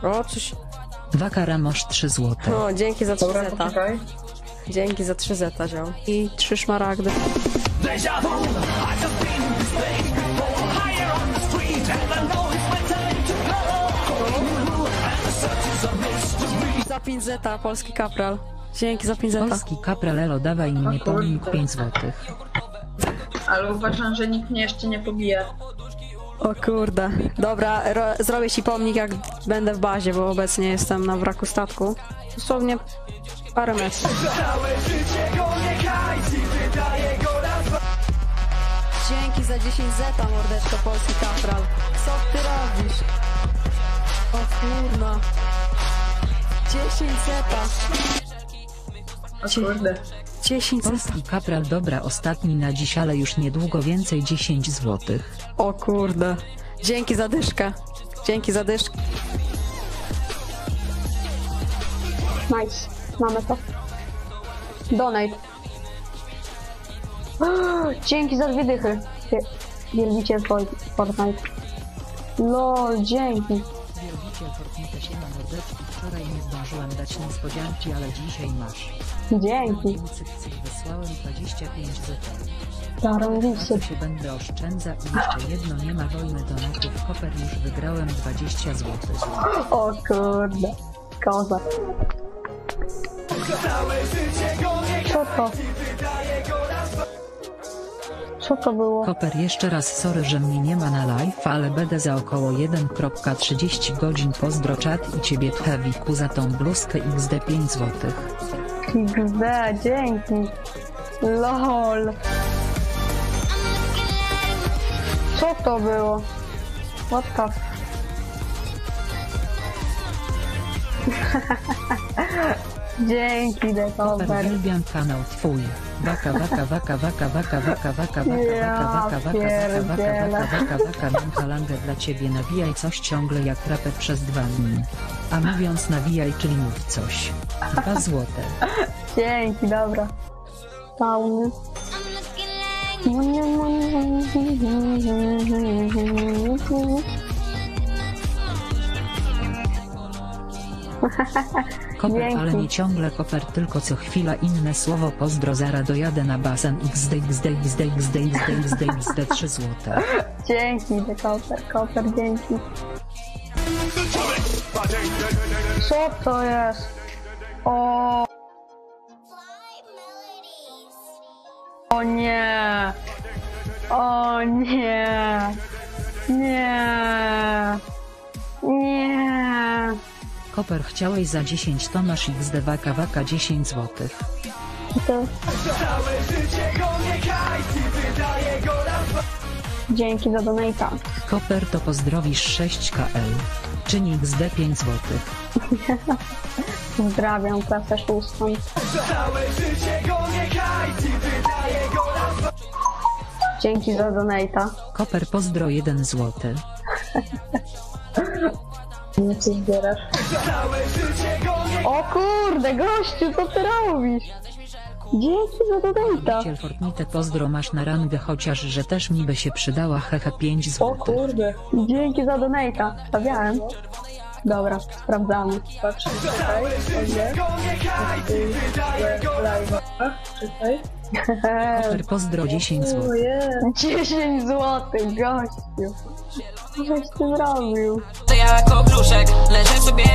O, coś... Wakara masz 3 złote. O, dzięki za 3 Dobra, zeta. poczekaj. Dzięki za 3 zeta, ziom. I 3 szmaragdy. Za 5 zeta, polski kapral. Dzięki za 5 zeta. Polski kapral dawaj mi pomnik 5 złotych. Ale uważam, że nikt mnie jeszcze nie pobije. O kurde. Dobra, zrobię ci pomnik jak będę w bazie, bo obecnie jestem na wraku statku. Dosłownie parę metrów. Dzięki za 10 zeta, mordeczko, polski kapral. Co ty robisz? O kurna. 10 zeta. O kurde. 10 zeta. Polski kapral dobra ostatni na dziś, ale już niedługo więcej 10 złotych. O kurde. Dzięki za dyszkę. Dzięki za dyszkę. Nice. Mamy to. Donate. Dzięki za 2 dychy. Wielbiciel Fortnite. LOL, dzięki. Wielbiciel Fortnite się na mordeczki. Wczoraj nie zdążyłem dać niespodzianki, ale dzisiaj masz. Dzięki. Cyk, wysłałem 25 złotych. Zarąbiście. To się będę oszczędza i jeszcze jedno, nie ma wojny donatów. Koper już wygrałem 20 złotych. O kurde. Koza. Co to? Co to było? Koper jeszcze raz sorry, że mnie nie ma na live, ale będę za około 1,30 godzin. Pozdro czat i ciebie Tchewiku za tą bluzkę XD 5 złotych. XD, dzięki. LOL. Co to było? What the f... Dzięki, Koper Dekoper. uwielbiam kanał twój. Waka mam halangę dla ciebie, nawijaj coś ciągle jak rapper przez 2 dni. A mówiąc nawijaj, czyli mów coś. 2 złote. Dzięki, dobra. Pauny. Koper, Dzięki. ale nie ciągle koper, tylko co chwila inne słowo. Pozdro, zara dojadę na basen XD 3 złote. Dzięki, Dekoper, Koper, dzięki. Co to jest? O nie! O nie! Nie! Nie! Koper, chciałeś za 10, to masz XD waka 10 złotych. To... Dzięki za donata. Koper, to pozdrowisz 6KL. Czyni XD 5 złotych. Pozdrawiam klasę 6. Dzięki za donata. Koper, pozdro 1 złoty. Nie co zbierasz? O kurde, gościu, co ty robisz? Dzięki za donata. Wielbiciel Fortnite, pozdro, masz na rangę, chociaż że też mi by się przydała, hehe 5 O złotych. kurde. Dzięki za donata. Stawiałem. Dobra, sprawdzamy. Patrz, czekaj. Czekaj. Koper, pozdro 10 złotych. Ojej. 10 złotych, gościu. Żeś ty zrobił? To ja jako gruszek leżę sobie